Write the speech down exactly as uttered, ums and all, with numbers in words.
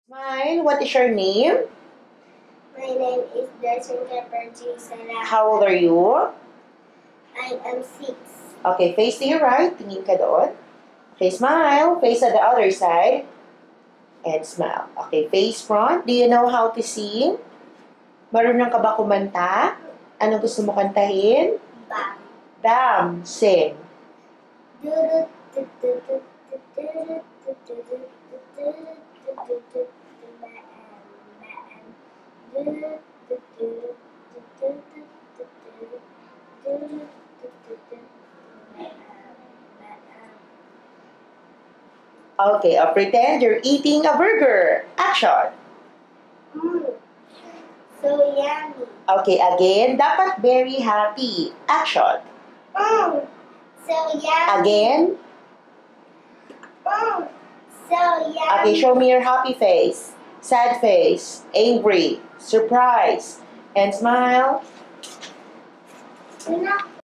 Smile. What is your name? My name is Derson. How old are you? I am six. Okay, face to your right. Tingin ka doon. Okay, smile. Face on the other side. And smile. Okay, face front. Do you know how to sing? Marunong ka ba kumanta? Ano gusto mo kantahin? Bam. Bam. Sing. Okay, uh, pretend you're eating a burger. Action. Mm. So yummy. Okay, again. Dapat very happy. Action. Mm. So yummy. Again. Mm. So yummy. Okay, show me your happy face. Sad face. Angry. Surprise. And smile. No.